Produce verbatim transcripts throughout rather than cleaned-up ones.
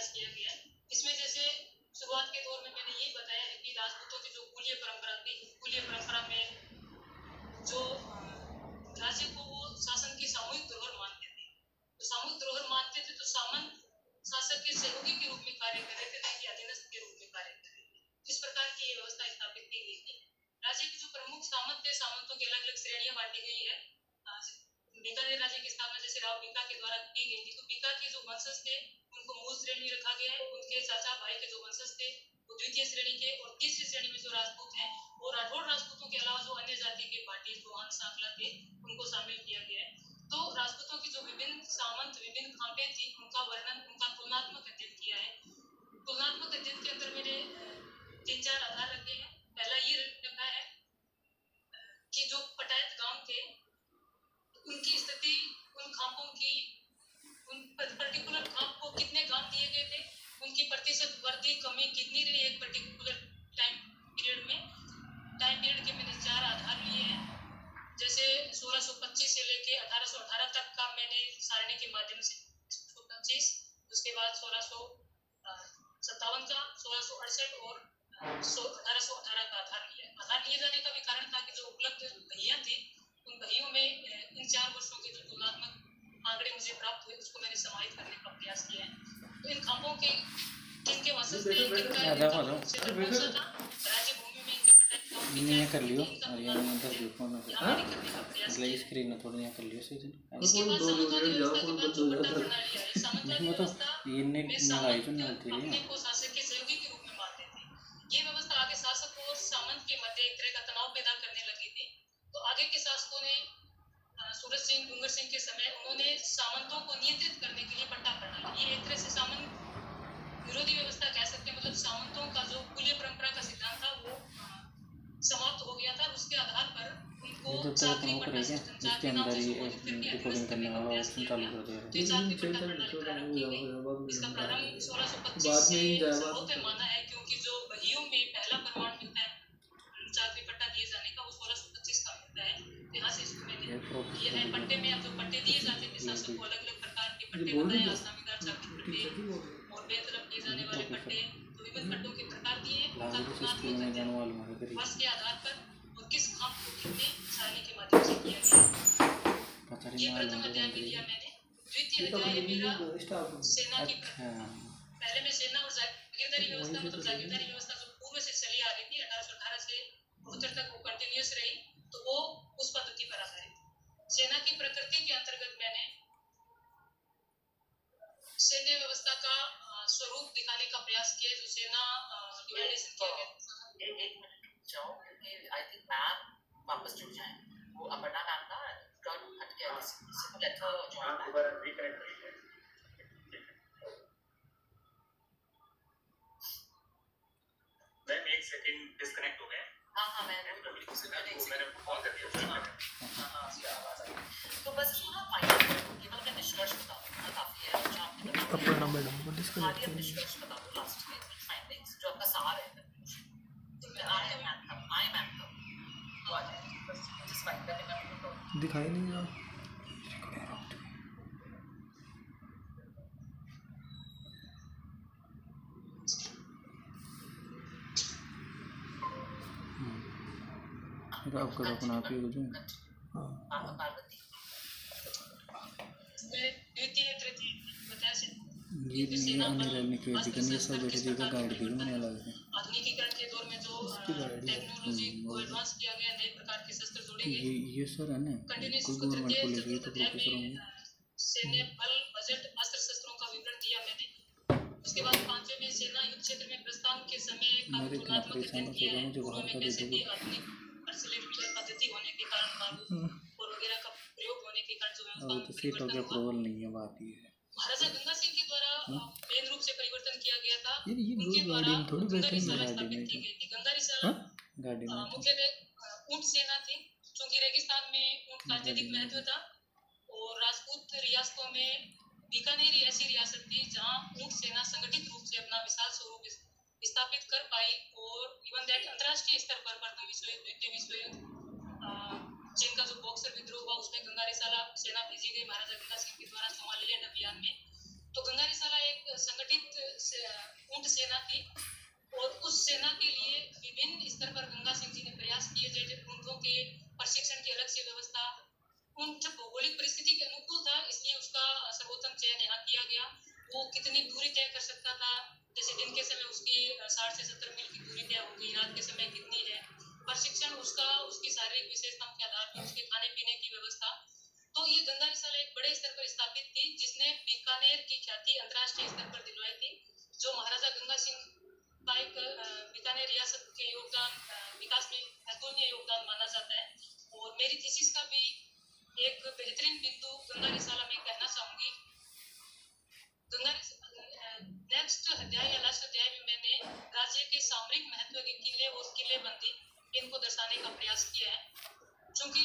प्रयास किया गया है। इसमें जैसे शुरुआत के दौर में मैंने यही बताया है कि राजपूतों की जो कुलीय परंपरा थी, कुलीय परंपरा में जो राज्य को वो शासन की सामूहिक धरोहर मानते थे, तो सामूहिक धरोहर मानते थे तो सामंत शासक के सहयोगी के रूप में कार्य कर रहे थे, न कि अधीनस्थ के रूप में कार्य कर रहे थे। इस प्रकार की ये व्यवस्था स्थापित की गई थी। राज्य के जो प्रमुख सामंत थे, सामंतों की अलग अलग श्रेणियां बांटी गई है। बीकानेर राज्य की स्थापना जैसे राव बीका के द्वारा की गई थी, तो बीका के जो वंशज थे उनको मूल श्रेणी में रखा गया है। उनके चाचा भाई के जो वंशज थे वो द्वितीय श्रेणी के, और तीसरी श्रेणी में जो राजपूत हैं और राठौड़ राजपूतों के अलावा जो अन्य जाति के भाटी चौहान सांकला थे उनको शामिल किया गया है। तो राजपूतों की जो विभिन्न सामंत, विभिन्न खांपे थी, उनका वर्णन, उनका तुलनात्मक अध्ययन किया है। तुलनात्मक अध्ययन के अंदर मैंने तीन चार आधार रखे हैं। पहला ये रखा है कि जो पटायत गांव थे उनकी स्थिति, उन खांपों की, उन पर्टिकुलर खांप को कितने गांव दिए गए थे, उनकी प्रतिशत वृद्धि कमी कितनी रही एक पर्टिकुलर टाइम पीरियड में। टाइम पीरियड के मैंने चार आधार लिए हैं। जैसे सोलह सौ पच्चीस से लेके अठारह सौ अठारह तक का मैंने सारणी के माध्यम से पच्चीस, उसके बाद सोलह सौ सत्तावन का, सोलह सौ अड़सठ और अठारह सौ अठारह का आधार लिया। आधार लिए जाने का भी कारण था कि जो उपलब्ध भैया थे उन भैयों में इन चार वर्षों के जो तुलनात्मक आंकड़े मुझे प्राप्त हुए उसको मैंने समाहित करने का प्रयास किया है। तो इन खांपों के किनके वंशज थे, किनका क्षेत्र था, राज्य भूमि में इनके पटायत गांव नहीं ये कर लियो और ये मैं दस दियो फोन में हां अगले स्क्रीन में थोड़ा यहाँ कर लियो सही है। इसके बाद सामंतवादी व्यवस्था के बाद जो पट्टा प्रणाली आई, सामंतवादी व्यवस्था ये ने लगाई जो ना तेरी अपने को शासक के सहयोगी के रूप में मानते थे। ये व्यवस्था आगे शासक और सामंत के मध्य एक तरह का तनाव पैदा करने लगी थी। तो आगे के शासकों ने सूरज सिंह, डूंगर सिंह के समय उन्होंने सामंतों को नियंत्रित करने के लिए पट्टा प्रणाली, ये एक तरह से सामंत विरोधी व्यवस्था कह सकते हैं। मतलब सामंतों का जो कुलीय परंपरा का सिद्धांत था वो समाप्त हो गया था। उसके आधार पर उनको चाकरी पट्टा सिस्टम, चाकरी नाम से संबोधित करके अधीनस्थ करने का प्रयास किया गया। तो ये चाकरी पट्टा प्रणाली प्रारंभ की गई। इसका प्रारंभ सोलह सौ पच्चीस से संभवतः माना है, क्योंकि जो बहियों में पहला प्रमाण मिलता है चाकरी पट्टा दिए जाने का वो सोलह सौ पच्चीस का मिलता है। यहाँ से इसको मैंने ये है पट्टे में अब जो पट्टे दिए जाते थे शासक को, अलग अलग प्रकार के पट्टे बताए, आसामीदार चाकरी पट्टे और बेतलब किए जाने वाले पट्टे, तो विभिन्न पट्टों के प्रकार दिए, उनका तुलनात्मक अध्ययन वर्ष के आधार पर और किस खाप को कितने सारणी के माध्यम से किया गया। ये प्रथम अध्याय में लिया मैंने। द्वितीय अध्याय मेरा सेना की, पहले मैं सेना और जागीरदारी व्यवस्था, मतलब जागीरदारी व्यवस्था जो पूर्व से चली आ रही थी अठारह सौ अठारह से बहत्तर तक वो कंटिन्यूस रही, तो वो उस पद्धति पर आधारित। सेना की प्रकृति के अंतर्गत मैंने सैन्य व्यवस्था का स्वरूप दिखाने का प्रयास किया, जो सेना डिवाइडेशन किया गया। एक एक मिनट जाओ क्योंकि आई थिंक मैम वापस जुड़ जाए। वो अपर्णा मैम का टर्न हट गया है, इसको लेट हर जॉइन बैक। दोबारा रिकनेक्ट करिए। मैम एक सेकंड डिस्कनेक्ट हो गए। हाँ हाँ मैंने मैंने कॉल कर दिया। हाँ हाँ आवाज आ रही। तो बस इसको ना फाइनल केवल मैं निष्कर्ष बता दूँ, काफी है जो आपने बताया। अपर्णा मैडम को डिस्कनेक्ट कर निष्कर्ष बता दो लास्ट में फाइंडिंग्स जो आपका सार है। तो मैं I am anthem, I am anthem तो आ जाए बस जिस फाइंड करने का तो दिखाई नहीं रहा। आप करो अपना आप ही हो जो। हां आप पार्वती मैं द्वितीय तृतीय बताया से ये ये अनिल के दिखने सब बैठे जी का गाइड भी मैंने अलग है। आधुनिकीकरण के दौर में जो टेक्नोलॉजी को एडवांस किया गया, नए प्रकार के शस्त्र जोड़े गए। ये ये सर है ना कोई गवर्नमेंट कॉलेज है तो प्रोफेसर होंगे। सैन्य बल, बजट, अस्त्र शस्त्रों का विवरण दिया मैंने। उसके बाद पांचवें में सेना युद्ध क्षेत्र में प्रस्थान के समय का तुलनात्मक अध्ययन किया है। पूर्व में कैसे थी आधुनिक पद्धति होने के कारण बारूद और वगैरह का प्रयोग होने के कारण जो व्यवस्था तो सीटों के अप्रूवल नहीं है, बात ये है। महाराजा गंगा सिंह के द्वारा मेन रूप से परिवर्तन किया गया था। ये ये उनके द्वारा थोड़ी बैठे स्थापित की गई थी। गंगारीसाला गाड़ी में मुख्यतः ऊंट सेना थी, क्योंकि रेगिस्तान में ऊंट का अत्यधिक महत्व था। और राजपूत रियासतों में बीकानेर ऐसी रियासत थी जहां ऊंट सेना संगठित रूप से अपना विशाल स्वरूप स्थापित कर पाई। और इवन दैट अंतर्राष्ट्रीय स्तर पर प्रथम विश्व युद्ध, द्वितीय विश्व युद्ध, चीन का जो बॉक्सर विद्रोह हुआ उसमें गंगारीसाला सेना भेजी गई महाराजा गंगा सिंह के द्वारा सोमालिलैंड अभियान में। तो गंगारीसाला एक संगठित ऊंट सेना थी और उस सेना के लिए विभिन्न स्तर पर गंगा सिंह जी ने प्रयास किए, जैसे ऊंटों के प्रशिक्षण की अलग से व्यवस्था। ऊंट भौगोलिक परिस्थिति के अनुकूल था, इसलिए उसका सर्वोत्तम चयन यहाँ किया गया। वो कितनी दूरी तय कर सकता था, जैसे दिन के समय उसकी साठ से सत्तर मील की दूरी तय होगी, रात के समय कितनी है, प्रशिक्षण उसका उसकी शारीरिक विशेषताओं के आधार पर उसके खाने पीने की व्यवस्था। तो ये गंगा विशाला एक बड़े स्तर पर स्थापित थी, जिसने बीकानेर की ख्याति अंतर्राष्ट्रीय स्तर पर दिलवाई थी, जो महाराजा गंगा सिंह का एक बीकानेर रियासत के योगदान विकास में अतुलनीय योगदान माना जाता है। और मेरी थीसिस का भी एक बेहतरीन बिंदु गंगा रिसाला में कहना चाहूंगी। गंगा नेक्स्ट अध्याय या लास्ट अध्याय में मैंने राज्य के सामरिक महत्व के किले और किलेबंदी इनको दर्शाने का प्रयास किया है, क्योंकि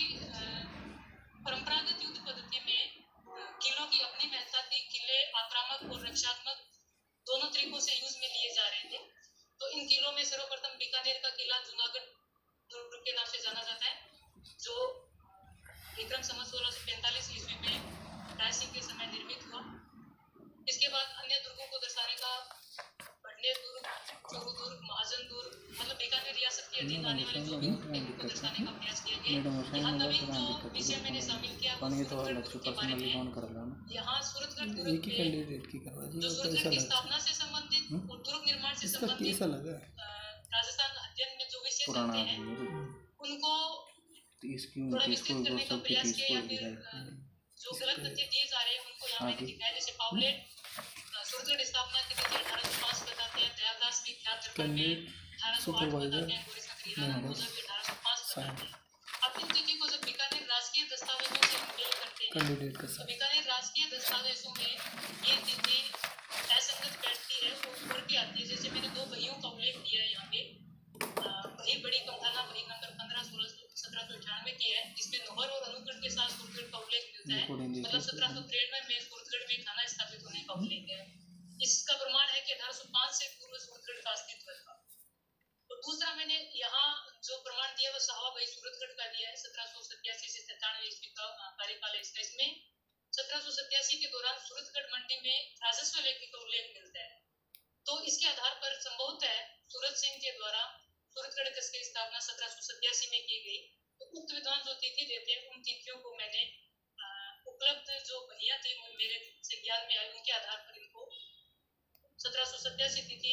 परंपरागत युद्ध पद्धति में किलों की अपनी महत्ता थी। किले आक्रामक और रक्षात्मक दोनों तरीकों से यूज में लिए जा रहे थे। तो इन किलों में सर्वप्रथम बीकानेर का किला जूनागढ़ दुर्ग के नाम से जाना जाता है, जो विक्रम संवत सोलह सौ पैंतालीस ईस्वी में राय सिंह के समय निर्मित हुआ। इसके बाद अन्य दुर्गों को दर्शाने का भटनेर दुर्ग, चोरू दुर्ग, महाजन दुर्ग, मतलब बीकानेर रियासत के अधीन आने वाले जो भी उनको दर्शाने का प्रयास किया गया। यहाँ नवीन जो विषय मैंने शामिल किया वो सूरतगढ़ के बारे में है। यहाँ सूरतगढ़ दुर्ग में जो सूरतगढ़ की स्थापना से संबंधित और दुर्ग निर्माण से संबंधित राजस्थान अध्ययन में जो विषय चलते हैं उनको थोड़ा विस्तृत करने का प्रयास किया, या फिर जो गलत तथ्य दिए जा रहे हैं उनको यहाँ मैंने दिखाया। जैसे पावलेट सूरतगढ़ स्थापना की तिथि अठारह सौ पाँच बताते हैं, दयालदास भी ख्यात दर्पण में अठारह सौ आठ बताते हैं, गोरी सकरी राणा भोजा भी अठारह सौ पाँच बताते हैं। अब इन तिथि को जब बीकानेर राजकीय दस्तावेजों से मेल करते हैं तो बीकानेर राजकीय दस्तावेजों में ये तिथि असंगत बैठती है, वो उभर के आती है। जैसे मैंने दो बहियों का उल्लेख किया है यहाँ पे, बही बड़ी कमठाना बही नंबर पंद्रह सोलह सत्रह सौ अठानवे की है, जिसमें नोहर और अनुगढ़ के साथ सूरतगढ़ का उल्लेख मिलता है। मतलब सत्रह सौ तिरानवे में सूरतगढ़ में थाना स्थापित होने का उल्लेख है। इसका प्रमाण है कि अठारह सौ पाँच से पूर्व सूरतगढ़ का अस्तित्व था। तो दूसरा मैंने यहाँ जो प्रमाण दिया वो साहवा भाई सूरतगढ़ का दिया है, सत्रह सौ सत्यासी से सत्तानवे ईस्वी का कार्यकाल है इसका। इसमें सत्रह सौ सत्यासी के दौरान सूरतगढ़ मंडी में राजस्व लेखी का उल्लेख मिलता है। तो इसके आधार पर संभवतः सूरत सिंह के द्वारा सूरतगढ़ कस्बे की स्थापना सत्रह सौ सत्यासी में की गई। तो उक्त विद्वान जो तिथि देते हैं उन तिथियों को मैंने उपलब्ध जो बहियां थी मेरे से ज्ञान में आई, उनके आधार पर इनको सत्रह सौ सत्यासी तिथि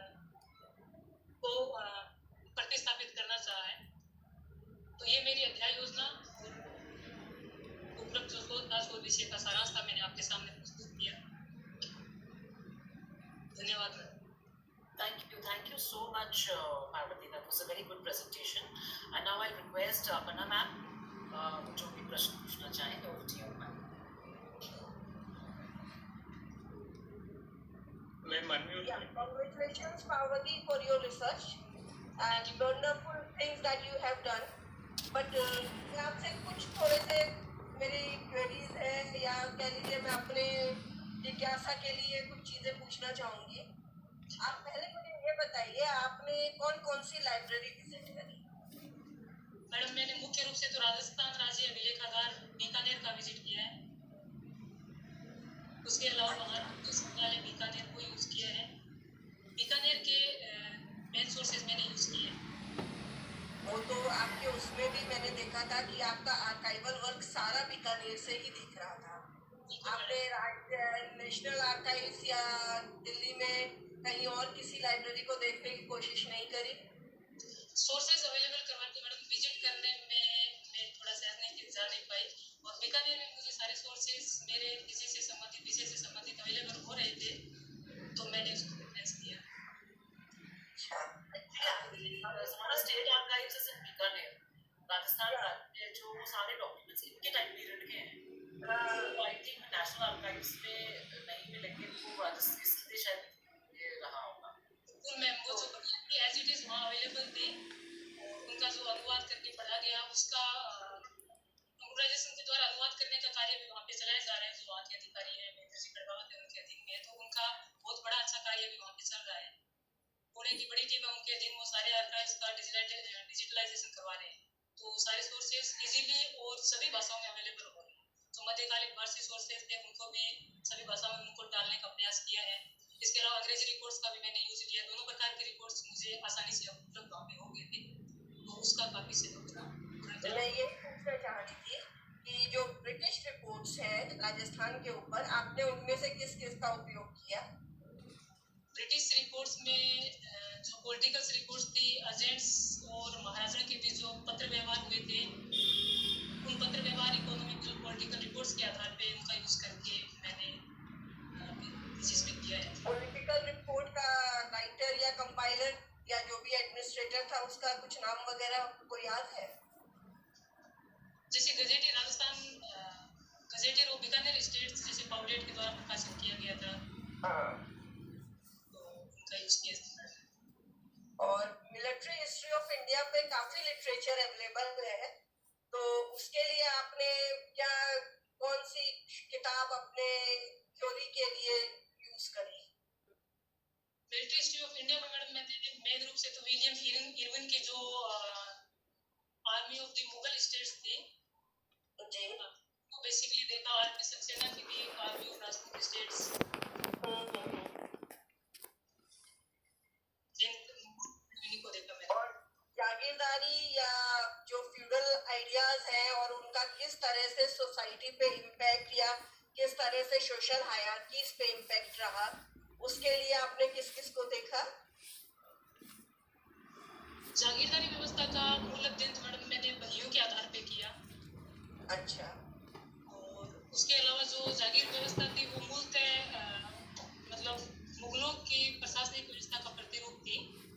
को प्रतिस्थापित करना चाहा है। तो ये मेरी अध्याय योजना और उपलब्ध जो शोध था, शोध विषय का सारांश था, मैंने आपके सामने प्रस्तुत किया। धन्यवाद। Thank you, thank you so much, uh, Parvati. That was a very good presentation. And now I request uh, Panna ma'am, uh, जो भी प्रश्न पूछना चाहें, over to you, ma'am. Yeah, congratulations, Parvati, for your research and wonderful things that you have done. But uh, मैं आपसे कुछ थोड़े से मेरी क्वेरीज है, या कह लीजिए मैं अपने जिज्ञासा के लिए कुछ चीजें पूछना चाहूँगी। आप पहले मुझे ये बताइए, आपने कौन कौन सी लाइब्रेरी विजिट करी? मैडम मैंने मुख्य रूप से तो राजस्थान राज्य अभिलेखागार बीकानेर का विजिट किया है। उसके अलावा महाराष्ट्र संग्रहालय बीकानेर को यूज किया है। बीकानेर के मेन सोर्सेज मैंने यूज किए हैं। वो तो आपके उसमें भी मैंने देखा था कि आपका आर्काइवल वर्क सारा बीकानेर से ही दिख रहा था। आपने नेशनल आर्काइव्स या दिल्ली में कहीं और किसी लाइब्रेरी को देखने की कोशिश नहीं करी? सोर्सेज अवेलेबल करवाने मैडम विजिट करने में मैं थोड़ा शहर नहीं जा नहीं पाई, और बीकानेर में मुझे सारे सोर्सेज मेरे किसी से संबंधित विषय से संबंधित अवेलेबल हो रहे थे, तो मैंने उसको प्रेफरेंस दिया। State archives is in Bikaner, Rajasthan राज्य जो सारे डॉक्यूमेंट्स इनके टाइम पीरियड के हैं। तो आई थिंक नेशनल आर्काइव्स में नहीं मिलेंगे, तो राजस्थान इसलिए शायद ये रहा होगा। बिल्कुल मैम, वो जो बनियान एज इट इज वहाँ अवेलेबल थी, और उनका जो अनुवाद करके पढ़ा गया उसका कंप्यूटराइजेशन के द्वारा अनुवाद करने का कार्य भी वहाँ पे चलाया जा रहा है। जो वहाँ के अधिकारी हैं महेंद्र जी खड़गावत है, उनके अधीन में है, तो उनका बहुत बड़ा अच्छा कार्य भी वहाँ पे चल रहा है। पुणे की बड़ी टीम है उनके अधीन, वो सारे आर्काइव्स का डिजिटलाइजेशन करवा रहे हैं, तो सारे सोर्सेज इजीली और सभी भाषाओं में अवेलेबल हो रहे हैं। जो मध्यकालीन फारसी सोर्सेज थे उनको भी सभी भाषाओं में उनको डालने का प्रयास किया है। इसके अलावा अंग्रेजी रिपोर्ट्स का भी मैंने यूज़ लिया। दोनों प्रकार की रिपोर्ट्स मुझे आसानी से उपलब्ध वहाँ पे हो गए थे, तो उसका काफ़ी सहयोग था। मैं ये पूछना चाह रही थी कि जो ब्रिटिश रिपोर्ट्स हैं राजस्थान के ऊपर, आपने उनमें से किस किस का उपयोग किया? ब्रिटिश रिपोर्ट्स में जो पॉलिटिकल रिपोर्ट्स थी, एजेंट्स और महाराजा के बीच जो पत्र व्यवहार हुए थे, उन पत्र व्यवहार इकोनॉमिकल पॉलिटिकल रिपोर्ट्स के आधार पे उनका यूज़ करके मैंने थीसिस में किया है। पॉलिटिकल रिपोर्ट का राइटर या कंपाइलर या जो भी एडमिनिस्ट्रेटर था उसका कुछ नाम वगैरह आपको याद है? जैसे गजेटियर राजस्थान गजेटियर और बीकानेर स्टेट्स जैसे पाउडेट के द्वारा प्रकाशित किया गया था, हाँ, तो उनका यूज़ किया था। और मिलिट्री हिस्ट्री ऑफ इंडिया पे काफी लिटरेचर अवेलेबल है, तो उसके लिए आपने क्या कौन सी किताब अपने थ्योरी के लिए यूज करी? मिलिट्री हिस्ट्री ऑफ इंडिया में मैडम मैंने मेन रूप से तो विलियम इरविन के जो army of the Mughal states थी जी, वो बेसिकली देखा, आर्मी सक्सेना की भी आर्मी ऑफ राजपूत स्टेट्स, जिनको देखा मैंने। और जागीरदारी या जो फ्यूडल आइडियाज हैं और उनका किस तरह से सोसाइटी पे इम्पैक्ट या किस तरह से सोशल हायरार्कीज पे इम्पैक्ट रहा, उसके लिए आपने किस किस को देखा? जागीरदारी व्यवस्था का मूल अध्ययन मैडम मैंने बहियों के आधार पे किया। अच्छा, और उसके अलावा जो जागीर व्यवस्था थी वो मूलतः मतलब मुगलों की प्रशासनिक व्यवस्था का प्रतिरूप थी,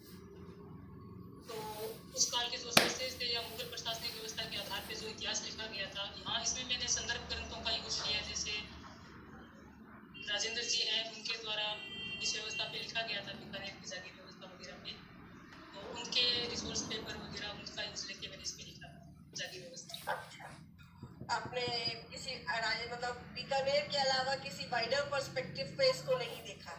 तो उस काल के जो सोर्सेज थे या मुगल प्रशासनिक व्यवस्था के आधार पे जो इतिहास लिखा गया था, यहाँ इसमें मैंने संदर्भ ग्रंथों का यूज किया। जैसे राजेंद्र जी हैं, उनके द्वारा इस व्यवस्था पे लिखा गया था, बीकानेर की जागीर व्यवस्था वगैरह पे, तो उनके रिसोर्स पेपर वगैरह उनका यूज लेके मैंने इसमें लिखा जागीर व्यवस्था। अच्छा, आपने किसी राजे मतलब बीकानेर के अलावा किसी वाइडर पर्सपेक्टिव पे इसको नहीं देखा?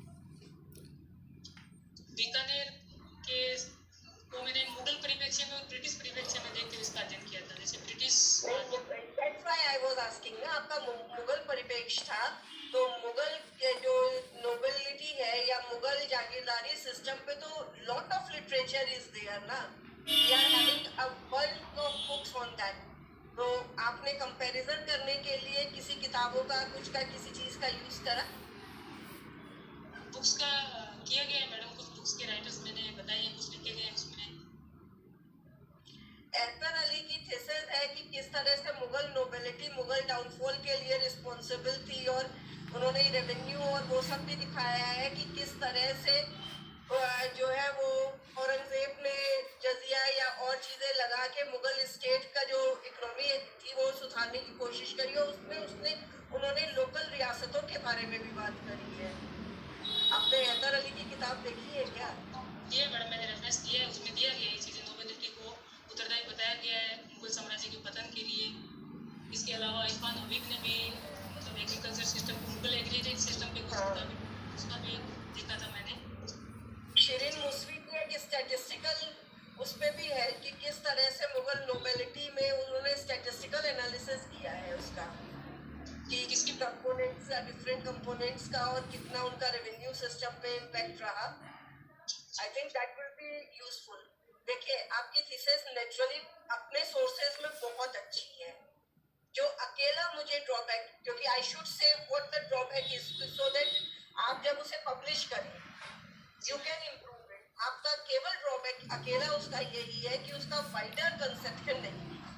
बीकानेर के को मैंने मुगल परिप्रेक्ष्य में और ब्रिटिश परिप्रेक्ष्य में देखकर इसका अध्ययन किया था। जैसे British That's why I was asking ना, आपका मुगल परिप्रेक्ष्य था, तो मुगल के जो नोबिलिटी है या मुगल जागीरदारी सिस्टम पे तो lot of literature is there ना, we are having a bulk of books on that, तो आपने कंपैरिजन करने के लिए किसी किताबों का कुछ का किसी चीज का यूज करा? बुक्स का किया गया है मैडम, कुछ बुक्स के राइटर्स मैंने बताए हैं, कुछ लिखे गए हैं उसमें। हैदर अली की थीसिस है कि किस तरह से मुगल नोबिलिटी मुगल डाउनफॉल के लिए रिस्पॉन्सिबल थी, और उन्होंने रेवेन्यू और वो सब भी दिखाया है कि किस तरह से जो है वो औरंगजेब ने जजिया या और चीज़ें लगा के मुगल स्टेट का जो इकोनॉमी थी वो सुधारने की कोशिश करी, और उसमें उसने उन्होंने लोकल रियासतों के बारे में भी बात करी है। आपने हैदर अली की किताब देखी है क्या? ये मैडम मैंने रेफरेंस दिया है, उसमें दिया गया है चीज़ें, नोबिलिटी को उत्तरदायी बताया गया है मुगल साम्राज्य के पतन के लिए। इसके अलावा इरफान हबीब ने भी मतलब agriculture system Mughal agriculture system पे कुछ था, उसका भी देखा था मैंने। शिरीन मुसवी की एक स्टैटिस्टिकल उस पर भी है कि किस तरह से मुगल नोबिलिटी में उन्होंने स्टैटिस्टिकल एनालिसिस किया है उसका, कि किसकी कंपोनेंट्स या डिफरेंट कंपोनेंट्स का और कितना उनका रेवेन्यू सिस्टम पे इम्पैक्ट रहा। I think that will be useful. देखिए, आपकी थीसिस नेचुरली अपने सोर्सेज में बहुत अच्छी है। जो अकेला मुझे ड्रॉबैक, क्योंकि I should say what the drawback is, so that आप जब उसे पब्लिश करें यू कैन इम्प्रूव इट। आपका केवल ड्रॉबैक अकेला उसका यही है कि उसका वाइडर कंसेप्शन नहीं है,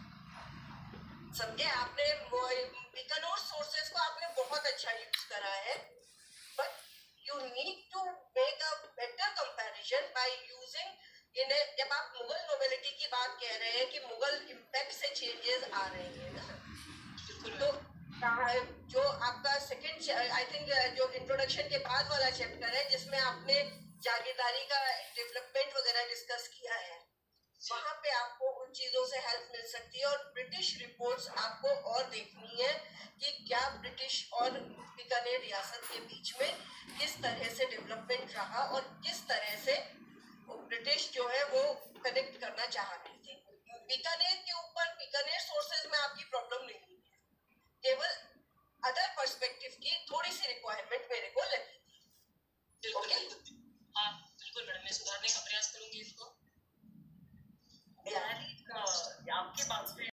समझे? आपने बीकानेर सोर्सेज को आपने बहुत अच्छा यूज करा है, but you need to make a better comparison by using in. जब आप मुगल नोबिलिटी की बात कह रहे हैं कि मुगल इम्पैक्ट से चेंजेस आ रहे हैं ना, तो जो आपका सेकंड आई थिंक जो इंट्रोडक्शन के बाद वाला चैप्टर है जिसमें आपने जागीरदारी का डेवलपमेंट वगैरह डिस्कस किया है, वहाँ पे आपको उन चीज़ों से हेल्प मिल सकती है। और ब्रिटिश रिपोर्ट्स आपको और देखनी है कि क्या ब्रिटिश और बीकानेर रियासत के बीच में किस तरह से डेवलपमेंट रहा और किस तरह से ब्रिटिश जो है वो कनेक्ट करना चाह रही थी। बीकानेर के ऊपर बीकानेर सोर्सेज में आपकी प्रॉब्लम नहीं है, केवल अदर पर्सपेक्टिव की थोड़ी सी रिक्वायरमेंट मेरे को लगी थी। बिल्कुल Okay.